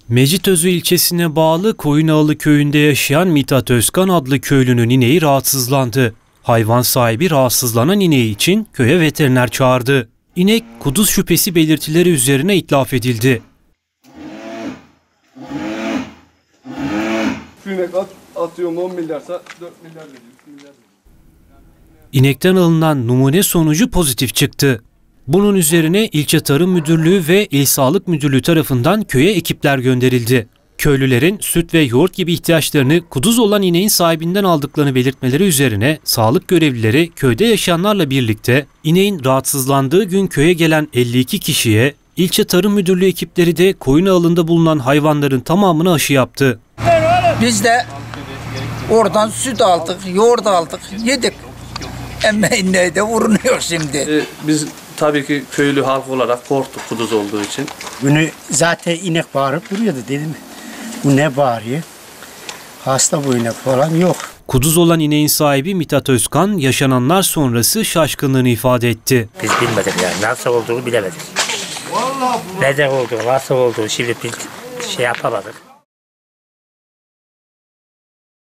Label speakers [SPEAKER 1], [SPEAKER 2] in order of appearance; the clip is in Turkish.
[SPEAKER 1] Mecitözü ilçesine bağlı Koyunağlı köyünde yaşayan Mithat Özkan adlı köylünün ineği rahatsızlandı. Hayvan sahibi rahatsızlanan ineği için köye veteriner çağırdı. İnek kuduz şüphesi belirtileri üzerine itlaf edildi.
[SPEAKER 2] İnek atıyorum 10 milyarsa 4 milyar veriyor.
[SPEAKER 1] İnekten alınan numune sonucu pozitif çıktı. Bunun üzerine İlçe Tarım Müdürlüğü ve İl Sağlık Müdürlüğü tarafından köye ekipler gönderildi. Köylülerin süt ve yoğurt gibi ihtiyaçlarını kuduz olan ineğin sahibinden aldıklarını belirtmeleri üzerine sağlık görevlileri köyde yaşayanlarla birlikte ineğin rahatsızlandığı gün köye gelen 52 kişiye İlçe Tarım Müdürlüğü ekipleri de Koyunağlı'nda bulunan hayvanların tamamına aşı yaptı.
[SPEAKER 3] Biz de oradan süt aldık, yoğurt aldık, yedik. Ama ineğe de vurunuyor şimdi.
[SPEAKER 4] Biz tabii ki köylü halk olarak korktuk kuduz olduğu için.
[SPEAKER 5] Günü zaten inek bağırıp duruyordu dedim. Bu ne bağırıyor? Hasta bu inek falan yok.
[SPEAKER 1] Kuduz olan ineğin sahibi Mithat Özkan yaşananlar sonrası şaşkınlığını ifade etti.
[SPEAKER 6] Biz bilmedik yani nasıl olduğunu bilemedik. Neden olduğunu, nasıl olduğunu şimdi şey yapamadık.